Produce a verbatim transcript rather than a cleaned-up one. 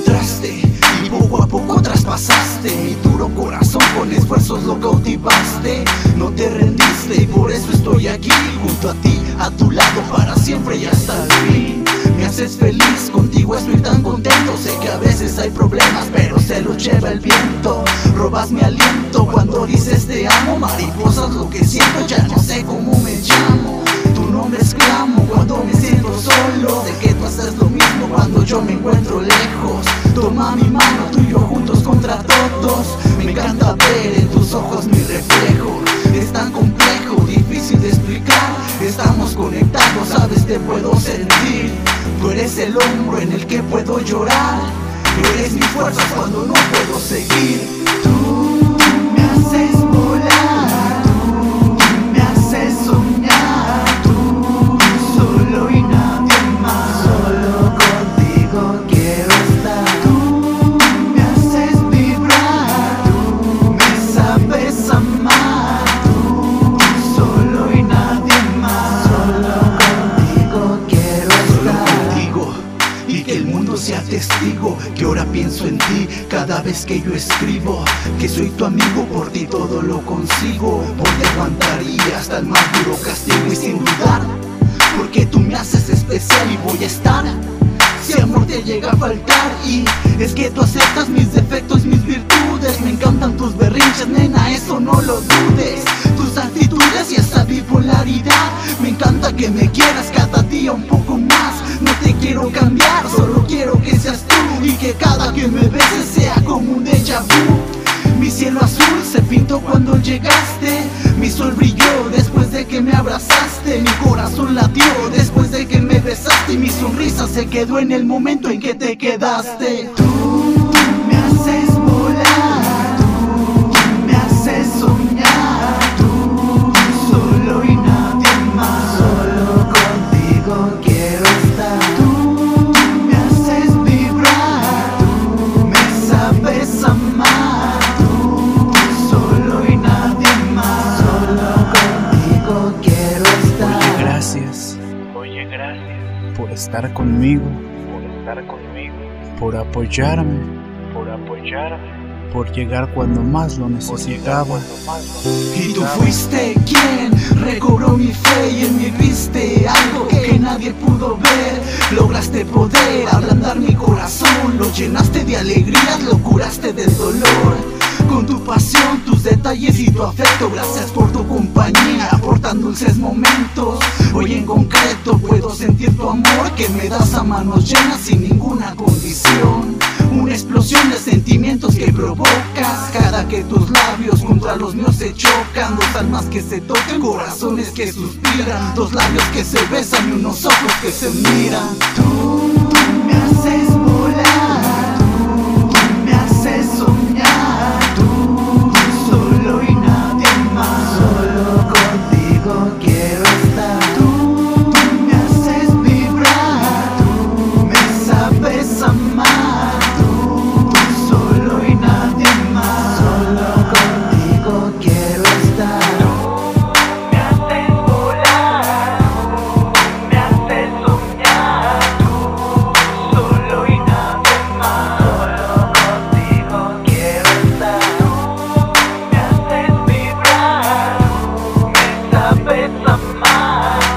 encontraste y poco a poco traspasaste mi duro corazón, con esfuerzos lo cautivaste. No te rendiste y por eso estoy aquí, junto a ti, a tu lado para siempre y hasta el fin. Me haces feliz, contigo estoy tan contento. Sé que a veces hay problemas, pero se los lleva el viento. Robas mi aliento cuando dices te amo. Mariposas lo que siento, ya no sé cómo me llamo. Tu nombre exclamo cuando me siento solo. Sé que tú haces lo mismo cuando yo me encuentro lejos. Toma mi mano, tú y yo juntos contra todos. Me encanta ver en tus ojos mi reflejo. Es tan complejo, difícil de explicar. Estamos conectados, sabes, te puedo sentir. Tú eres el hombro en el que puedo llorar. Tú eres mi fuerza cuando no puedo seguir. Tú me haces volar, tú me haces soñar. Tú, solo y nadie más. Solo contigo quiero estar. Tú me haces vibrar, tú me sabes amar. Tú, solo y nadie más. Solo contigo quiero estar. Solo contigo, y que el mundo sea testigo que ahora pienso en ti cada vez que yo escribo. Que soy tu amigo, por ti todo lo consigo. Porque aguantaría hasta el más duro castigo y sin dudar, porque tú me haces especial y voy a estar si amor te llega a faltar. Y es que tú aceptas mis defectos, mis virtudes. Me encantan tus berrinches, nena, eso no lo dudes. Tus actitudes y esa bipolaridad. Me encanta que me quieras cada día un poco más. No te quiero cambiar, solo quiero que seas tú. Y que cada que me beses sea como un déjà vu. Mi cielo azul se pintó cuando llegaste. Mi sol brilló después de que me abrazaste. Mi corazón latió después de que me besaste. Y mi sonrisa se quedó en el momento en que te quedaste. Tú me haces volar, tú me haces soñar. Tú, solo y nadie más. Solo contigo quiero estar. Tú me haces vibrar, tú me sabes amar. Tú, solo y nadie más. Solo contigo quiero estar. Oye, gracias. Oye, gracias por estar conmigo, por estar conmigo, por apoyarme, por apoyarme, por llegar cuando más lo por llegar necesitaba. cuando más lo Y tú necesitaba. fuiste quien recobró mi fe y en mí viste algo que nadie pudo ver. Lograste poder ablandar mi corazón, lo llenaste de alegrías, lo curaste del dolor. Con tu pasión, tus detalles y tu afecto, gracias por tu compañía, por tan dulces momentos. Hoy en concreto puedo sentir tu amor que me das a manos llenas sin ninguna condición. Una explosión de sentimientos que provocas cada que tus labios contra los míos se chocan. Dos almas que se tocan, corazones que suspiran, dos labios que se besan y unos ojos que se miran. Tú me haces volar, tú me haces soñar. Tú, solo y nadie más. Solo contigo quiero estar. Tú me haces vibrar, tú me sabes amar. Tú, solo y nadie más. Solo contigo quiero estar. Me haces volar, me haces soñar. Tú, solo y nadie más. Solo contigo quiero estar. Me haces vibrar, me sabes amar.